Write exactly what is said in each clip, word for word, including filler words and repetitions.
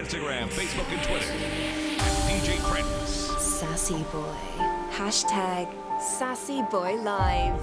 Instagram, Facebook, and Twitter. D J Prince. Sassy Boy. Hashtag Sassy Boy Live.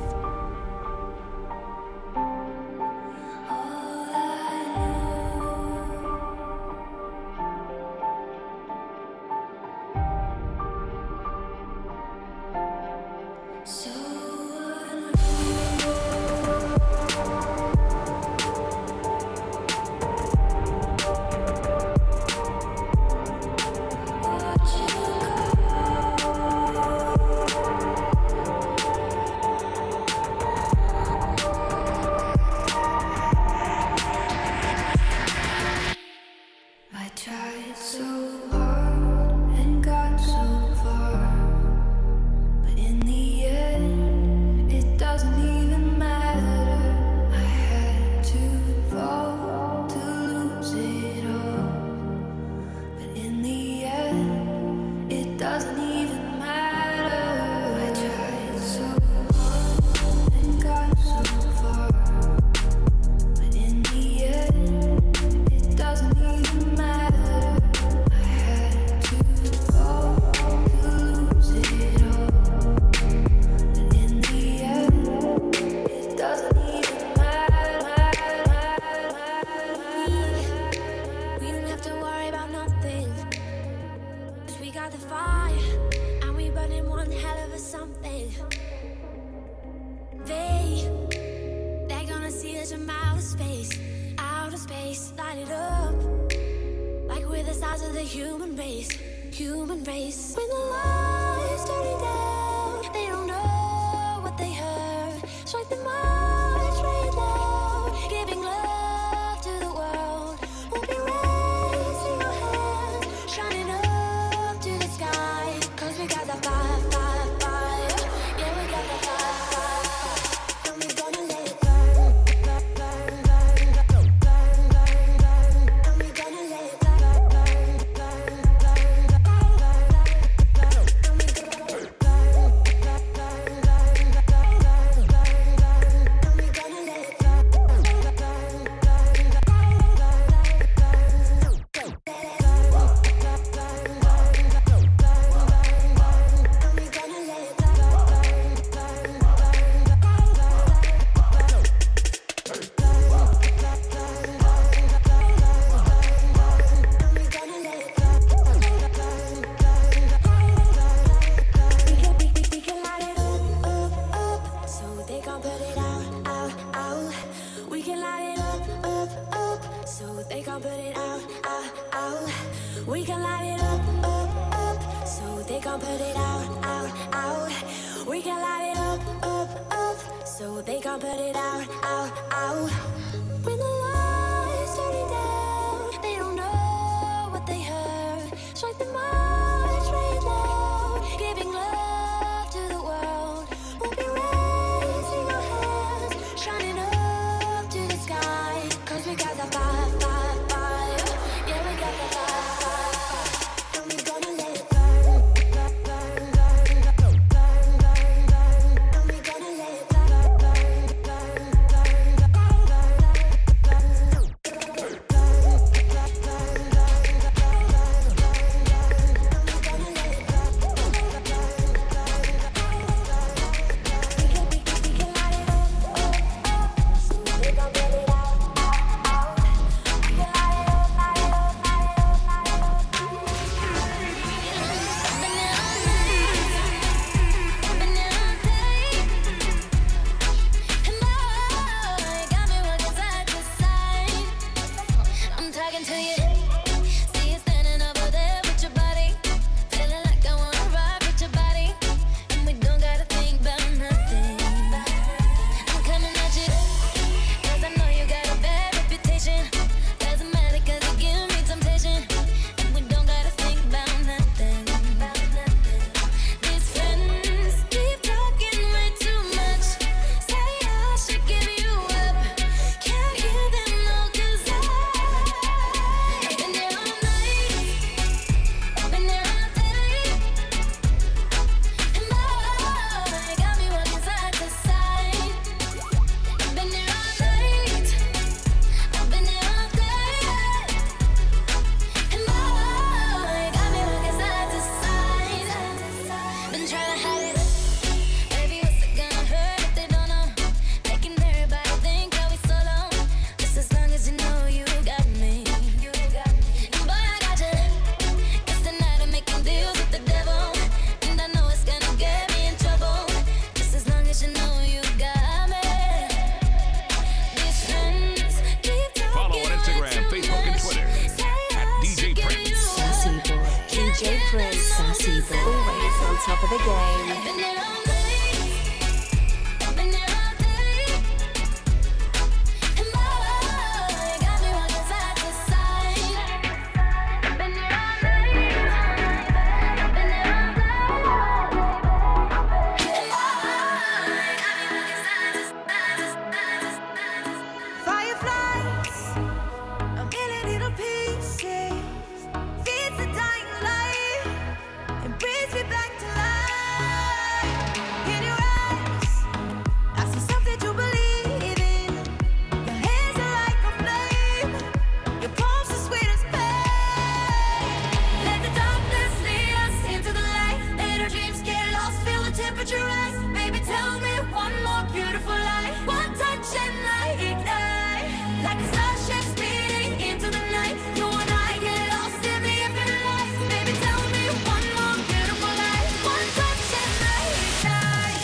game. I've been there all night. I've been there all day. And boy, got me rocking side to side. I've been there all night. I've been there all day. And boy, got me rocking side to side. Fireflies, a million little pieces, feeds the dying light and brings me back to life. In your eyes, I see something to believe in. Your hands are like a flame, your palms are sweet as pain. Let the darkness lead us into the light. Let our dreams get lost, feel the temperature rise. Baby, tell me one more beautiful lie. One touch and I ignite. Like a starship speeding into the night. You and I get lost in the infinite light. Baby, tell me one more beautiful lie. One touch and I ignite.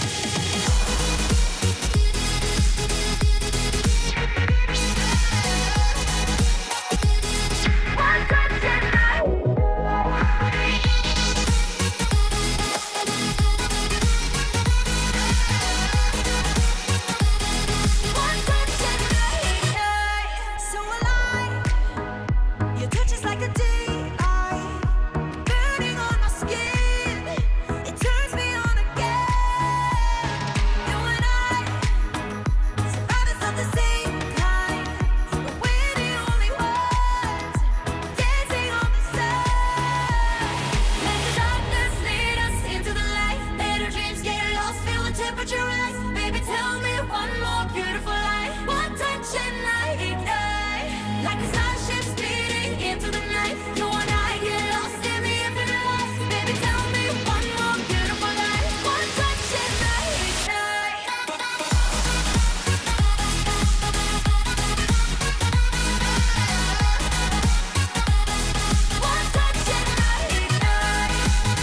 One touch and I One touch and I ignite. So alive, your touch is like a daylight, burning on my skin. It turns me on again. You and I, survivors of the same kind, but we're the only ones dancing on the side. Let the darkness lead us into the light. Let our dreams get lost, feel the temperature rise. Baby, tell me one more beautiful lie. One touch and I ignite. Like a starship speeding into the night. You and I get lost in the infinite light. Baby, tell me one more beautiful lie. One touch and I ignite. One touch and I ignite.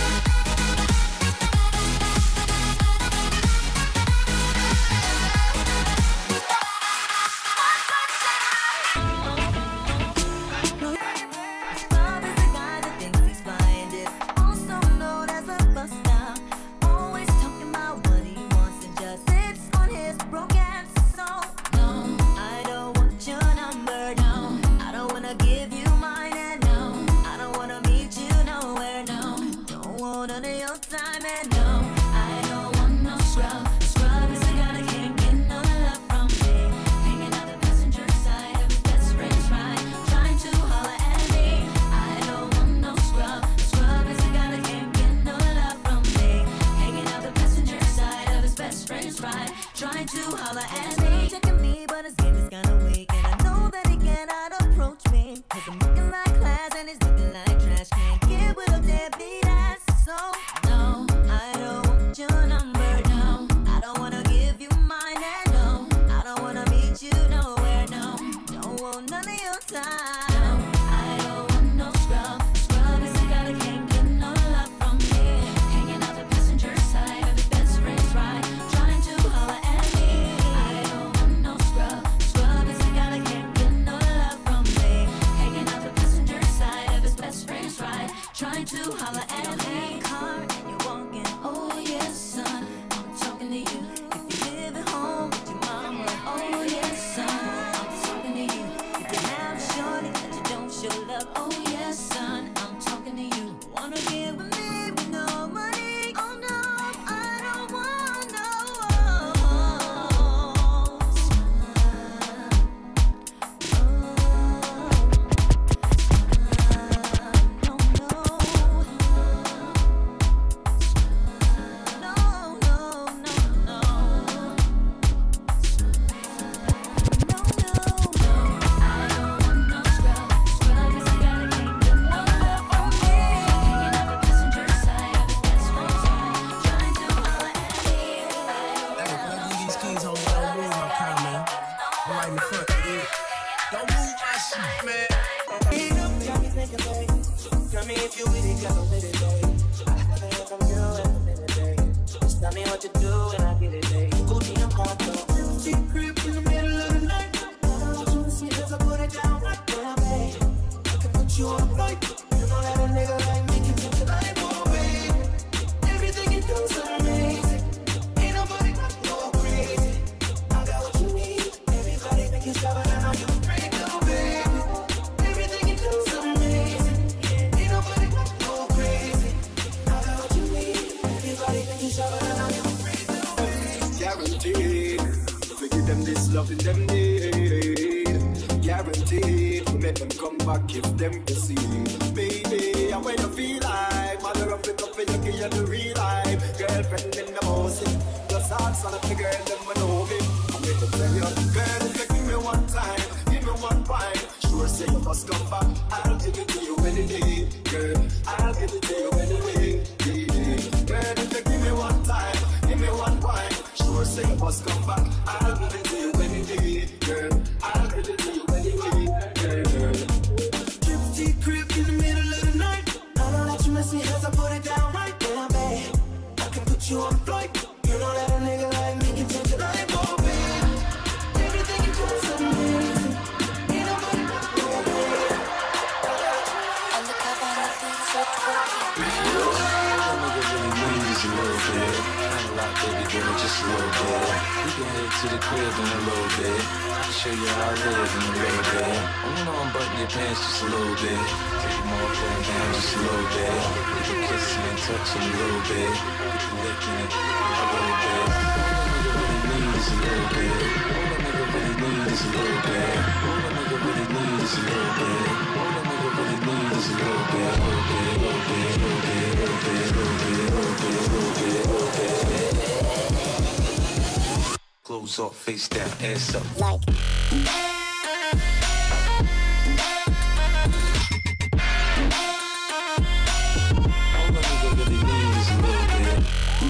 Love is the guy that thinks he's blinded, also known as a buster. Always talking about what he wants and just sits on his broken soul. No, I don't want your number. No, I don't wanna give you mine. And no, I don't wanna meet you nowhere. No, don't want none of your time. And no, I don't want no scrub. Scrub is the guy that can't get no love from me. Hanging out the passenger side of his best friend's ride, trying to holler at me. I don't want no scrub. Scrub is the guy that can't get no love from me. Hanging out the passenger side of his best friend's ride, trying to holler at me. Checking me, but his game is kinda weak, and I know that he cannot approach me. 'Cause I'm looking like class and he's looking like trash. Can't get with a deadbeat ass. So no, I don't want your number. No, I don't wanna give you mine. And no, I don't wanna meet you nowhere. No, don't want none of your time. I don't want no scrub. Scrub is the guy that can't get no love from me. Hanging out the passenger side of his best friend's ride, trying to holler at me. I don't want no scrub. Scrub is the guy that can't get no love from me. Hanging out the passenger side of his best friend's ride, trying to holler at me. Car and you're walking. Oh yes, son, I'm talking to you. If you live at home with your mama. Oh yes, son, I'm talking to you. If you have a shorty that you don't show love. Oh yes, son, I'm talking to you. Wanna get with me with no money? Oh no, I don't want no. Tell me if you with it, girl, I'm with it, babe. I can hear from you in a minute, babe. Just tell me what you do and I get it, babe. Gucci and Pronto. Empty crib in the middle of the night. Just wanna see if I put it down right there, babe. I can put you on right. You know that a nigga like me can take the life, oh, babe. Everything you do need to make them come back if them to see. Baby, and when you feel like mother of it up for you, give you the real life. Girlfriend in the house, just ask all of the girls them I know me. I make them tell you, girl, if you give me one time, give me one wine. Sure say you must come back, I'll give it to you any day. Girl, I'll give it to you anyway. Girl, if you give me one time, give me one wine. Sure say you must come back, I'll give it to you any day. Girl, I'll give it to you anyway. Girl, gypsy crib in the middle of the night. I know that you messy as I put it down right there, babe. I can put you on flight. You know that a nigga like me can change your life, oh babe. Everything you do is amazing. Ain't nobody but you, babe. Undercover, nothing so tricky. Just a little bit, not a lot, baby girl, just a little bit. We can head to the crib in a little bit. I can show you how I live in a little bit. I wanna unbutton your pants just a little bit. Take them all down just a little bit. We can kiss you and touch you a little bit. We can lick in it a little bit. All that nigga really need is a little bit. All that nigga really need is a little bit. All that nigga really need is a little bit. All that nigga really need is a little bit. Little bit, little bit, little bit, little bit, little bit, little bit, little bit. Clothes off, face down, ass up. Like. All that nigga really need is a little bit.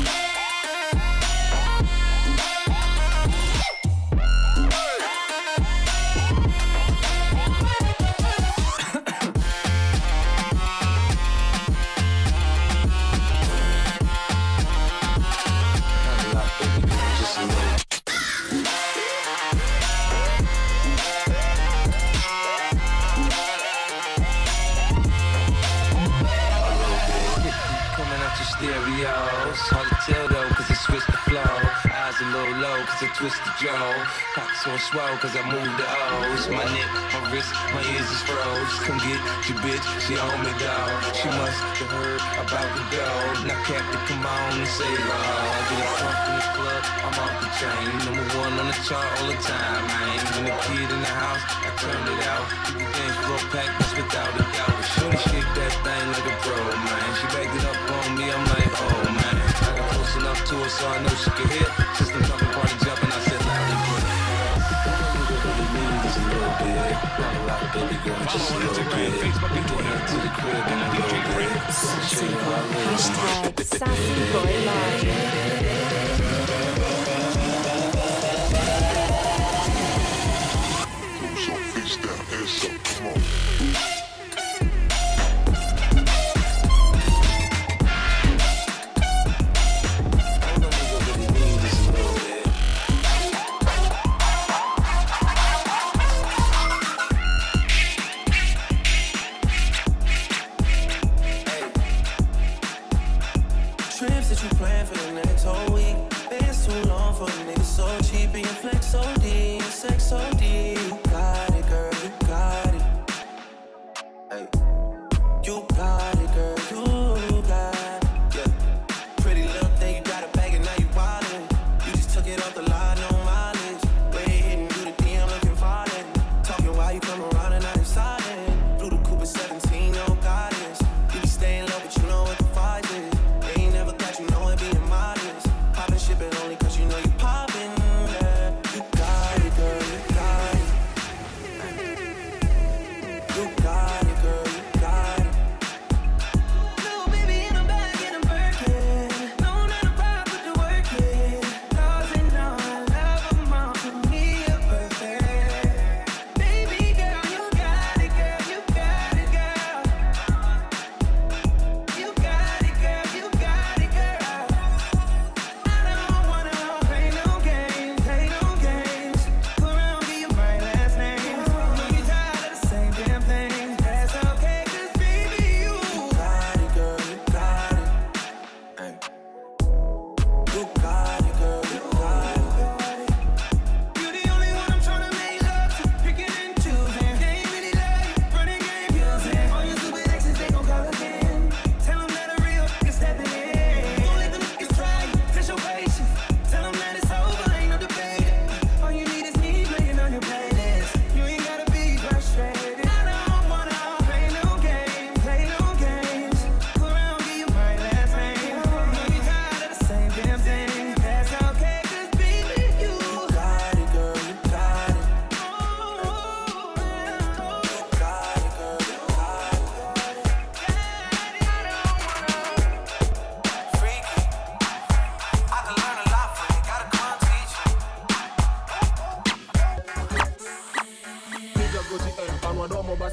Stereos, hard to tell though, cause I switched the flow. Eyes a little low, cause I twist the jaw. Pockets on swell, cause I move the O's. My neck, my wrist, my ears is froze. Come get your bitch, she on me, dog. She must have heard about the gold. Now Captain, come on and say love. Get drunk in the club, I'm off the chain. Number one on the chart all the time, man. When a kid in the house, I turned it out. People dance for a pack, that's without a doubt. Shorty shake that thing like a pro, man. She backed it up on me, I'm like, oh man. I got close enough to her so I know she could hit. System jumping, party jumping, I said loud and quick. All that nigga really need is a little bit. Not a lot, baby girl, just a little bit. We can head to the crib in a little bit. Sassy boy. Hashtag Sassy Boy Live. Face down, ass up, come on. Trips that you plan for the next whole week. Bands too long for the niggas so cheap. And your flex O D, sex O D. You got it, girl, you got it.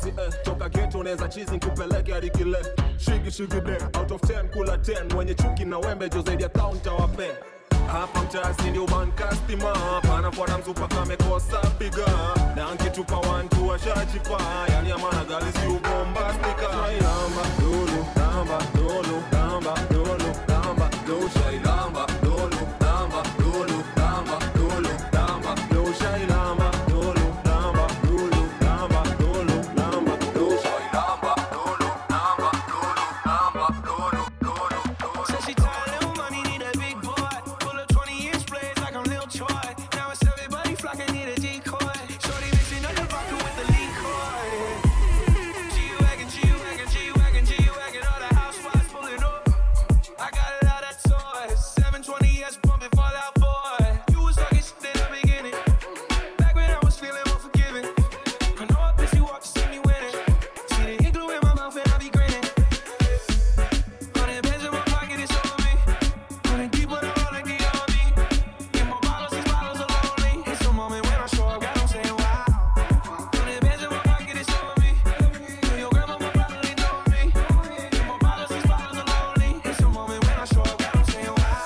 eh. Toka ghetto neza chizi nkupeleke hadi kile. Shigi shigi dem, out of ten kula ten. Mwenye chuki na wembe jo zaidi ya counter wa pen. Hapa mchasi ndio man customer. Pana kwa mzupa kamekosa piga. Na ankitupa one two washachipa. Yani amana gali si ubombastika. Shailamba, lulu, lamba, lulu, lamba, lulu, lamba, lulu, shailamba, lulu, lamba, lulu, lamba, lulu, lamba, lulu, shailamba, lulu, lamba, lulu, lamba, lulu, lamba, lulu, shailamba, lulu, lamba, lulu, lamba, lulu, lulu, lulu. Said she tired of money, need a big boy. Pull up twenty inch blades like I'm Lil Troy. Now it's everybody flocking, need a decoy. Shorty mixing up the vodka with the liquor. G-Wagon, G-Wagon, G-Wagon, G-Wagon, all the housewives pulling up. I got a lot of toys. seven twenty S pumping Fall Out Boy. You was talking shit in the beginning. Back when I was feeling more forgiving. I know I pissed you off to see me winning. See the ink glue in my mouth and I be grinning. Hundred pence in my pocket, it's on me. Hundred deep with a roll like the army. Get more bottles, these bottles are lonely. It's the moment when I show up, God, I'm saying wow. Hundred pence in my pocket, it's on me. Your grandma will probably know me. Get more bottles, these bottles are lonely. It's the moment when I show up, God, I'm saying wow.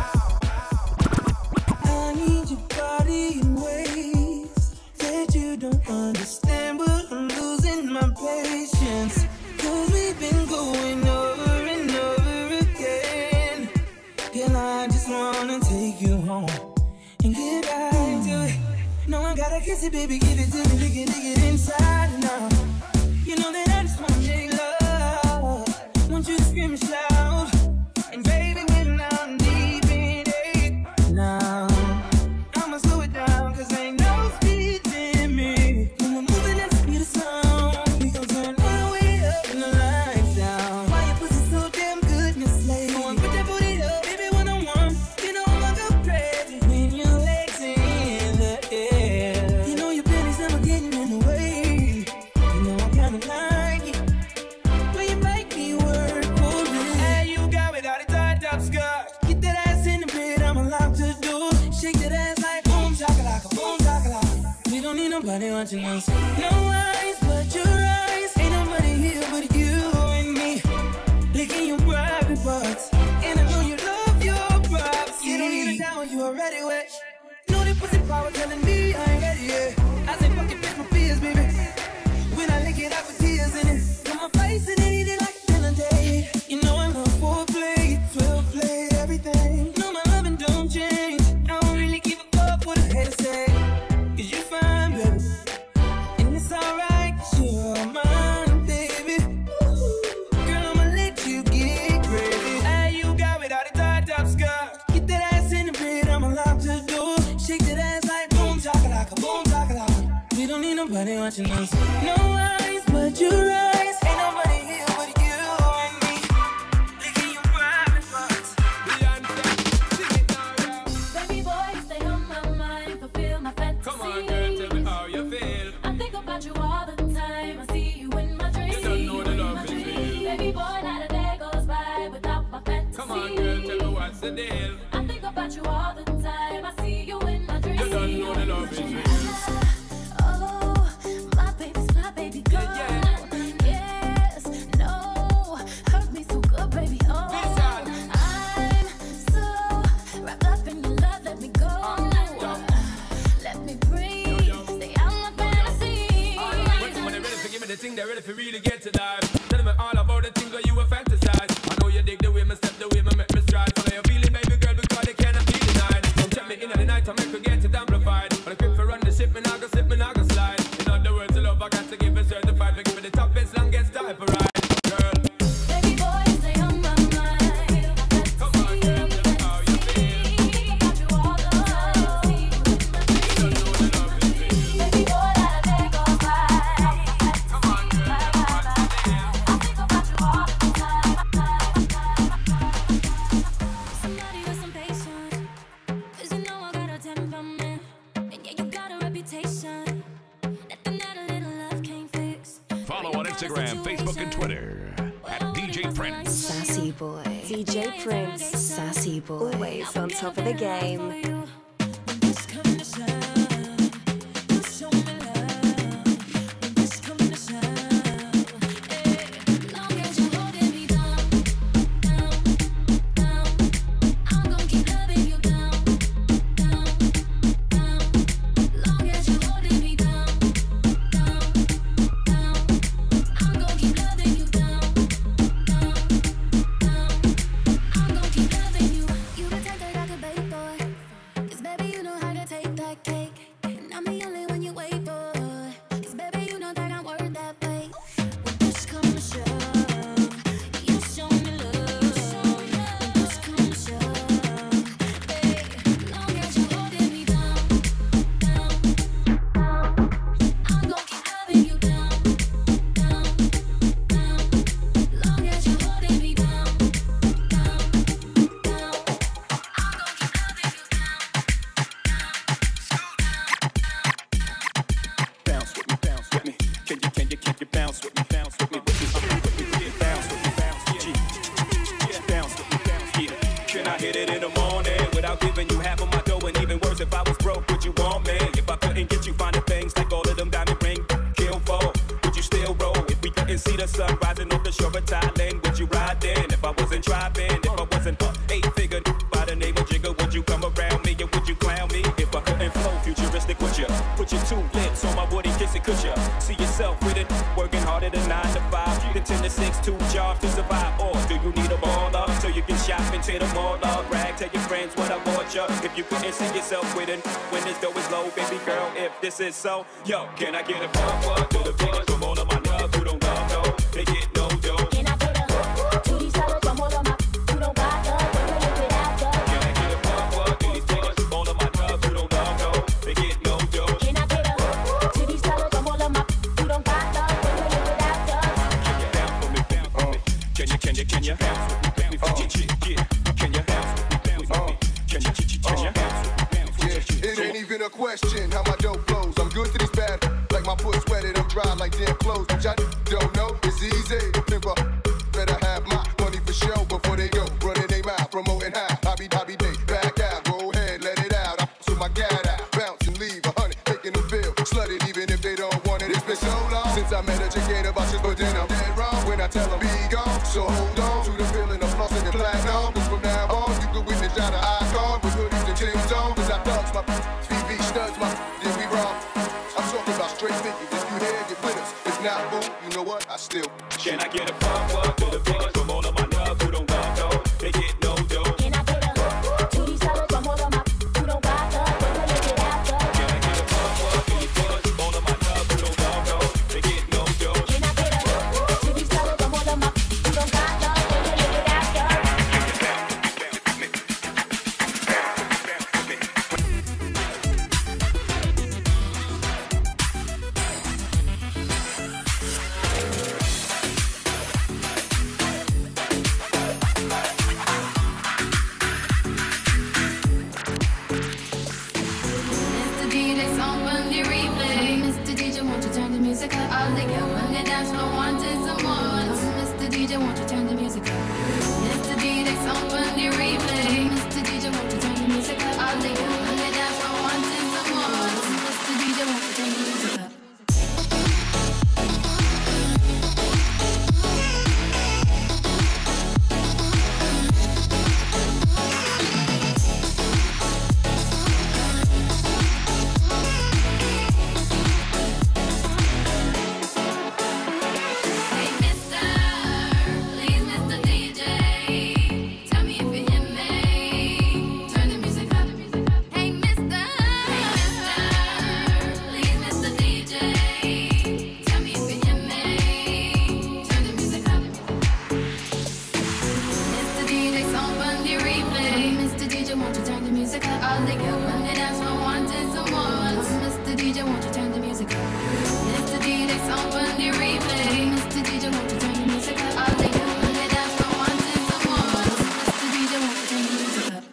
I need your body in ways that you don't understand, but I'm losing my patience. Cause we've been going over and over again. Girl, I just wanna take you home and get back to it. No, I gotta kiss it, baby, give it to me, dig it, dig it inside and out. You know that I just wanna make love. Want you to scream and shout. And baby, when I'm deep in it now, I'ma slow it down, cause ain't no speed limit. When we're moving at the speed of sound, we gon' turn all the way up and the lights down. Why your pussy so damn good, Miss Lady? Go on, put that booty up, baby, one on one. You know I go crazy when your legs in the air. You know your pennies never getting in the way. You know I kinda like it when you make me work for it. Hey, you got me out of tied up skirt. Get that ass in the bed, I'm allowed to do. Shake that ass like boom chakalaka, boom chakalaka. We don't need nobody watching us. No eyes but your eyes. Ain't nobody here but you and me. Licking your private parts, and I know you love your privacy. You don't need a down, you already wet. Know that pussy power telling me I ain't ready yet. I say fuck it, bitch, my fears, baby. When I lick it out with tears in it, got my face in it, eat it like a dinner date. You know I love foreplay, twelve play, everything. No, my loving don't change. I don't really give a fuck what a hater say. Cause you fine, baby. And it's alright, cause you're mine, baby. Girl, I'ma let you get crazy. Hey, you got me out of tied up skirt. Get that ass in the bed, I'm allowed to do. Shake that ass like boom chakalaka, boom chakalaka. We don't need nobody watching us. No eyes but your eyes. Ain't nobody here but you and me. Licking your private parts. Baby boy, stay on my mind, fulfill my fantasy. Come on, girl, tell me how you feel. I think about you all the time. I see you in my dreams. You don't know the love is real. Baby boy, not a day goes by without my fantasy. Come on, girl, tell me what's the deal. I think about you all the time. I see you in my dreams. You don't know the love is real. Oh, my baby's my baby girl. Yeah, Yes, no, hurt me so good, baby. Oh, Listen. I'm so wrapped up in your love. Let me go. Let me breathe. Stay out my fantasy. When when they're ready to give me the thing, they're ready for really get to life. Tell me all about the things where you were fantasize. I know you dig the way me step, the way me make me stride. Follow your feeling, baby girl, because they cannot be denied. Don't check me in at the night, I make her get it amplified. When I quit for run the ship, me not go slip, me not go slide. In other words, the love I got to give it certified. For give me the toughest, longest type of ride. Girl, Baby boy, stay on my mind. come on, girl, tell me how you feel. Think about you all the time. I see you in my You don't know the love is real. Baby boy, not a day goes by. Come on, girl, tell me what's the deal. I think about you all the time. Somebody with some patience, 'cause you know I got a temperament, and yeah, you got a reputation. Nothing that a little love can't fix. Follow on Instagram, Facebook, and Twitter at D J Prince. Sassy boy. D J Prince. Sassy boy. Always on top of the game. Just come to shine. Just show me love. Just come to shine. bounce with me, bounce with me, with me, with me, yeah, bounce with me, bounce, yeah, yeah, bounce with me, bounce, yeah. Can I hit it in the morning without giving you half of my dough? And even worse, if I was broke, would you want me? If I couldn't get you finding things like all of them diamond ring kill for, would you still roll? If we couldn't see the sun rising off the shore of Thailand, would you ride then? If I wasn't driving, if I wasn't uh, eight figured by the name of Jigga, would you come around me and would you clown me? If I couldn't flow futuristic, would you put your two lips on my booty, kiss it? Could you see yourself with it? Working harder than nine to five, then ten to six, two jobs to survive. Or do you need a baller so you can shop and tear them all up? Brag, tell your friends what I bought you. If you couldn't see yourself with it, when this dough is low, baby girl, if this is so, yo, can I get a pump up to the biggest from all of my nugs who don't love no? They get no dough. Can I get a to these fellas from all of my who don't got love? They can live without love. Can I get a pump up to these biggest from all of my nugs who don't love no? They get no dough. Can I get a to these fellas from all of my who don't got love? They can live without love. Can you bounce for me, bounce for me? Can you, can you, can you bounce with me, bounce with me? Yeah, can you bounce with me, bounce with me? Can you, can you bounce with me, bounce with me? It ain't even a question how my dough flows. I'm good to these bad, like my foot sweated, I'm dry like damn clothes. Which I don't know, it's easy. Nigga, better have my money for show before they go. Running they mouth, promoting high. Hobby, hobby day, back out, go ahead, let it out. I so my gat out, bounce and leave a hundred, making them feel slutted even if they don't want it. It's been so long since I met a chick ain't about shit, but then I'm dead wrong when I tell them be gone. So hold on to the feeling of flossing and platinum. Cause from now on, you can witness out an icon with hoodies and Tim's on. Cause I thugs my T V studs my, did we wrong? I'm talking about straight niggas. If you here, get with us. If not, boo, you know what? I still. Can I get a pump up to the biggest from all of my nugs who don't love no? They get no dough. Can I get a to these fellas from all of my who don't got love? They can live without love. Can I get a pump up to these biggest from all of my nugs who don't love no? They get no dough. Can I get a to these fellas from all of my who don't got love? They can live without love. Mister D J, someone the replay. Mister D J, won't you turn the music up? All the girls on the dance floor wanted some more. Mister D J, won't you turn the music up? Mister D J, someone the replay. Mister D J, won't you turn the music up? All the girls on the dance floor wanted some more. Mister D J, won't you turn the music up? Hey, mister, please, Mister D J, tell me if you hear me. Turn the music up. Hey, mister, hey, mister, please, Mister D J, tell me if you hear me. Turn the music up. Mister D J, song on the replay. Mister D J, won't you turn the music up? All the girls on the dance floor wanted some more. Mister D J, won't you turn the music up? Mister D J, song on the replay. Mister D J, won't you turn the music up? All the girls on the dance floor wanted some more. Mister D J, won't you turn the music up?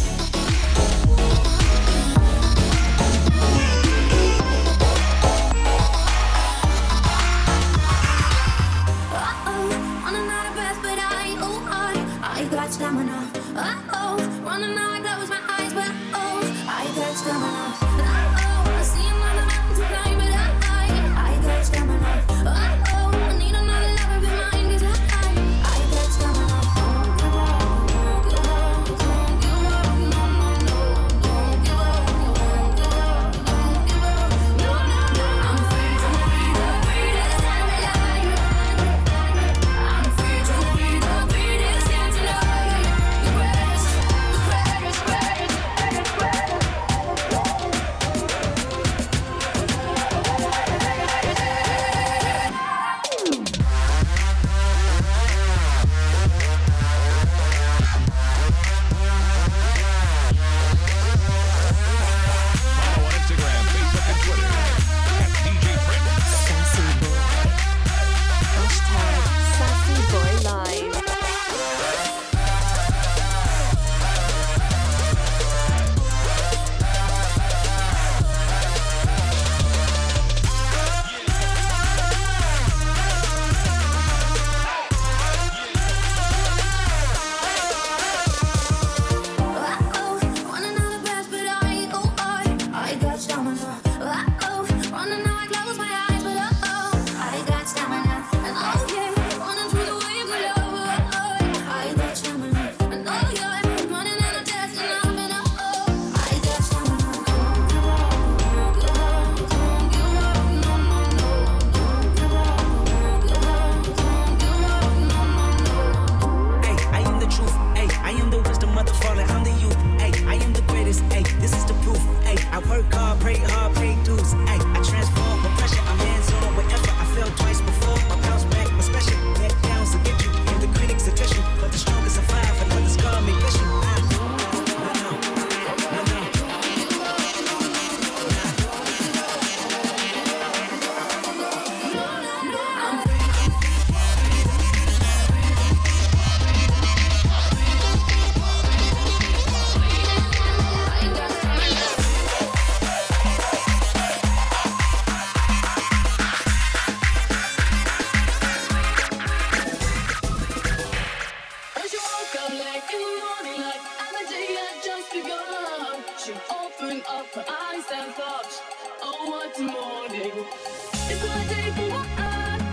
Uh-oh, wanna know the best, but I ain't oh hard. I got stamina. Uh-oh, wanna know I close my eyes, but oh, I got stamina. Uh-oh, I see another mountain to climb, but I, I got stamina. Uh-oh, I need another lover behind, cause I, I got stamina. Don't give up, don't give up, don't give up, no, no, no. Don't give up, don't give up, don't give up, no, no, no. I'm free to be the greatest time alive. I'm free to be the greatest dance alive.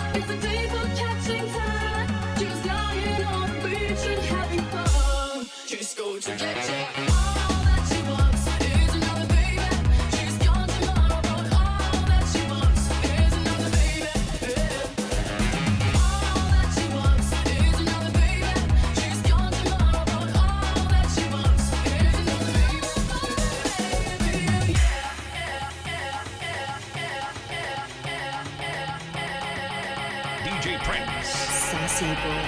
It's a day for catching time. Just lying on the beach and having fun. Just go to get it. All that she wants is another baby. She's gone tomorrow, but all that she wants is another baby. All that she wants is another baby. She's gone tomorrow, but all that she wants is another baby. D J Prince. Sassy boy.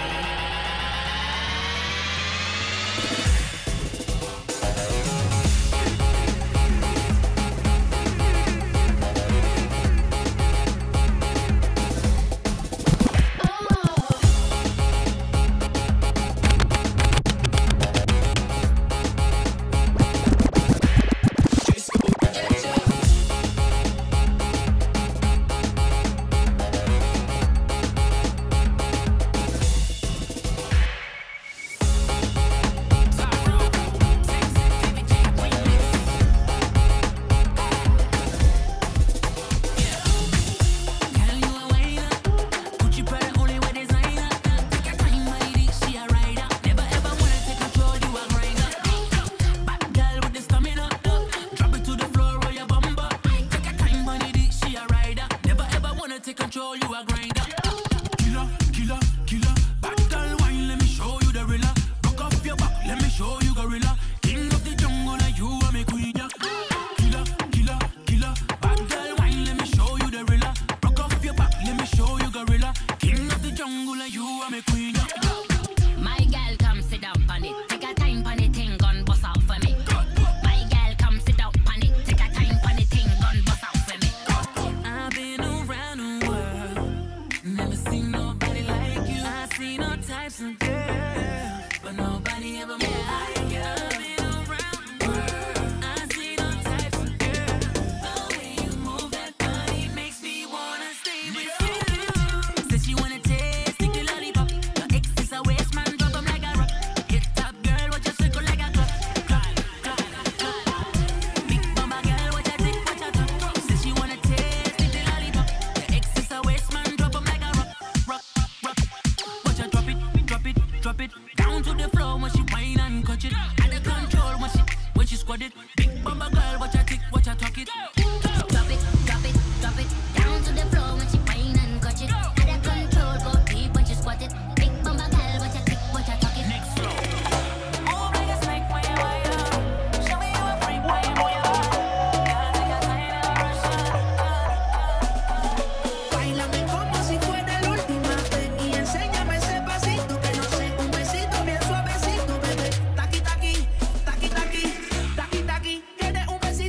Taqui, taqui, taqui, taqui, que de un besito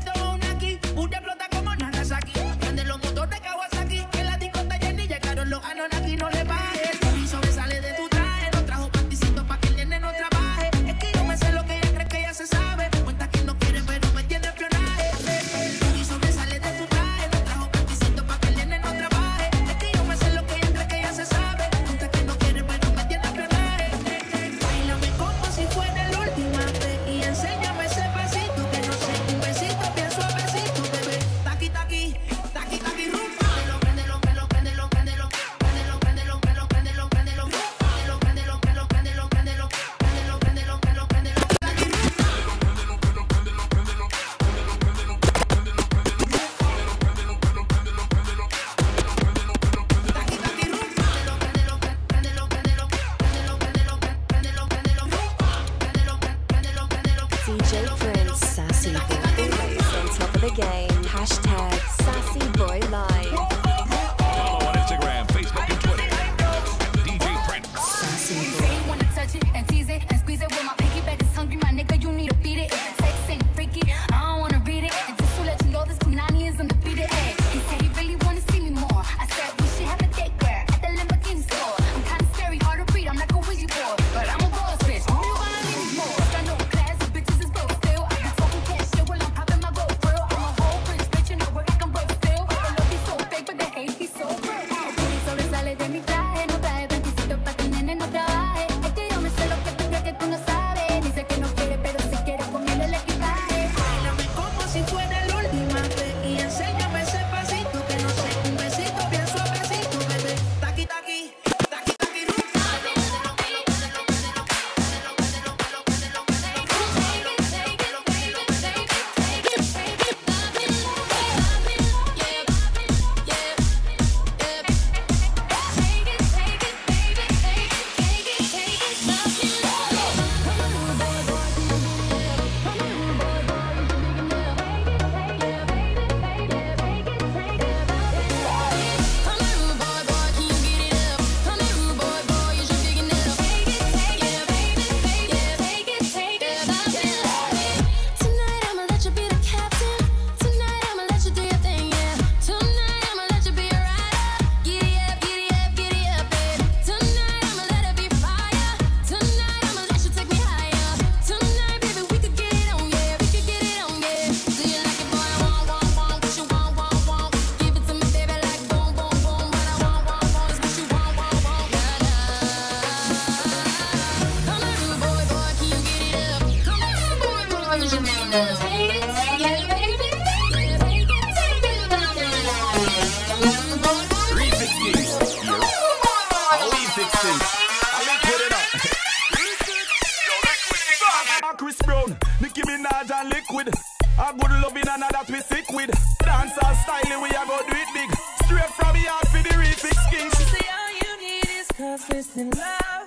cause it's in love.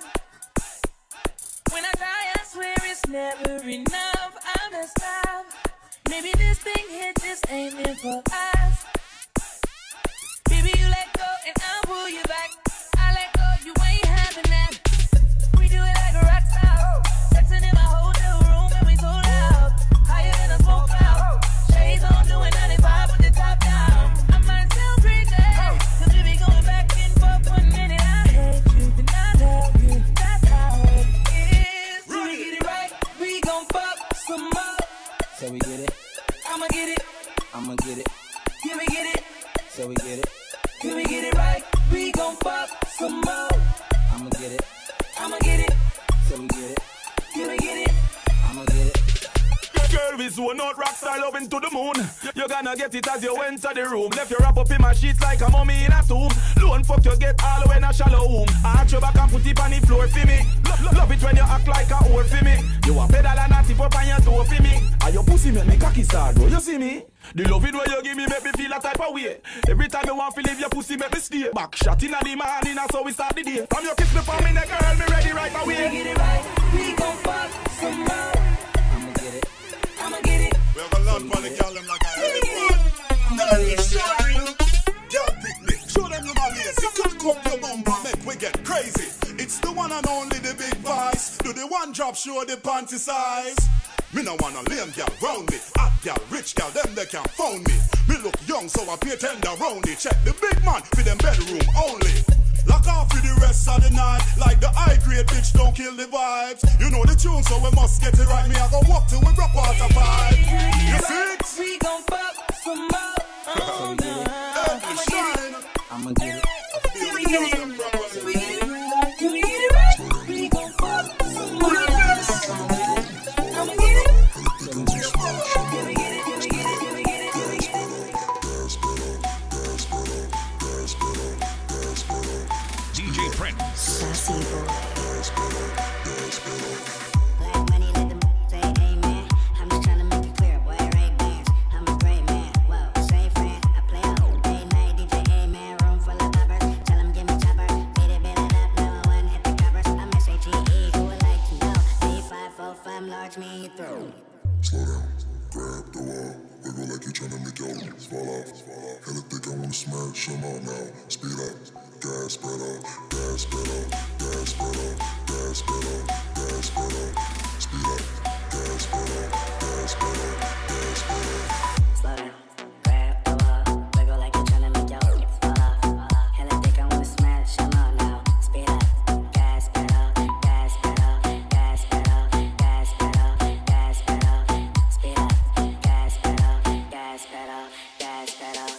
When I die, I swear it's never enough. I'm messed up. Maybe this thing hit just ain't meant for us. Baby, you let go and I'll pull you back. I let go, you ain't having that. We do it like a rock star. Dancing in my hotel room and we so loud. Higher than a smoke cloud. Shades on, doing ninety-five with the top down. I might sound crazy, cause we be going back and forth one minute. I hate you, then I love you. That's how it is. Till we get it right, we gon' fuck some more. So we get it. I'ma get it. I'ma get it. Can we get it? So we get it. Can we get it right? We gon' fuck some more. I'ma get it. I'ma get it. So we get it. Can we get it? I'ma get it. Girl, we zone out rock style up into the moon. You're gonna get it as you enter the room. Left you wrap up in my sheets like a mummy in a tomb. Lone fuck you get all the way in a shallow womb. I arch your back and put it on the floor for me. Love, love it when you act like a whore for me. You a pedal and a tip up on your toe for me. And your pussy make me cocky start, bro. You see me? The love it when you give me make me feel a type of way. Every time you want to leave your pussy make me stay. Back shot in the morning, that's how we start the day. From your kiss me for me, the girl, me ready right away. We get it right, we gon' fuck some more. I'ma get it. I'ma get it. We have a lot for the girl, them like a elephant. Now you show them. Girl, pick me. Show them you're not lazy. Could come your bumper, make we get crazy. It's the one and only the big vice. Do the one drop, show the panty size. Me no want a lame girl round me. Hot girl, rich girl, them they can't phone me. Me look young, so I pay tender round it. Check the big man for them bedroom only. Lock off for the rest of the night. Like the high grade bitch, don't kill the vibes. You know the tune, so we must get it right. Me I go walk till we rock out a vibe. You see it? We gon' fuck some more. Oh, no. I'ma shine. I'ma get it. Can we get it? Can we get it right? Can we get it right? We gon' fuck some more. I'ma get it. Can we get it? Can we get it? Can we get it? Can we get it? D J Prince. Sassy boy. Black money, let them say amen. I'm just tryna make it clear, boy, right bands. I'm a great man, whoa, same friend. I play a whole day night, D J amen. Room full of boppers, tell them give me chopper. Beat it, beat it up, no one hit the covers. I'm S H E E, who would like to know? B five four five, large me, you through. Slow down, grab the wall, wiggle like you tryna make your lips fall off. Hella thick, I wanna smash them out now. Speed up, gas pedal, gas pedal, gas pedal, gas pedal, gas pedal. Speed up, gas pedal, gas pedal, gas pedal. Slow down, grab the wall, wiggle like you're tryna make your lips fall off. Hella thick, I wanna smash them out now. Speed up, gas pedal, gas pedal, gas pedal, gas pedal, gas pedal. Speed up, gas pedal, gas pedal, gas pedal.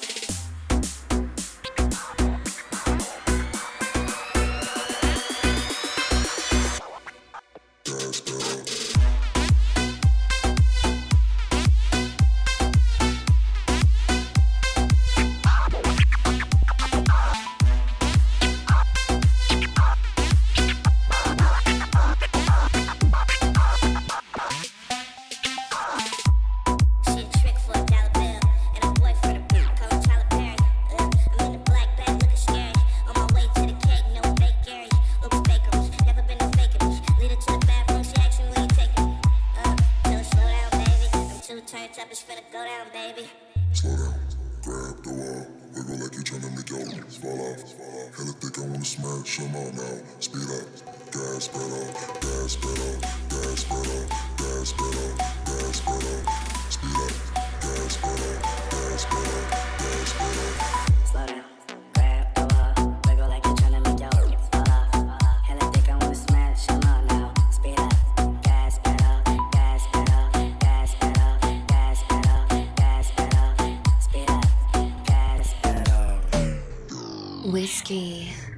Slow down, grab the wall, wiggle like you tryna make your lips fall off. Hella thick, I wanna smash them out now. Speed up, gas pedal, gas pedal, gas pedal, gas pedal, gas pedal. Speed up, gas pedal, gas pedal, gas pedal. Slow down, grab the wall, wiggle like you're tryna make your lips fall off. Hella thick, I wanna smash them out now. Speed up, gas pedal, gas pedal, gas pedal, gas pedal, gas pedal. Speed up, gas pedal. Whiskey.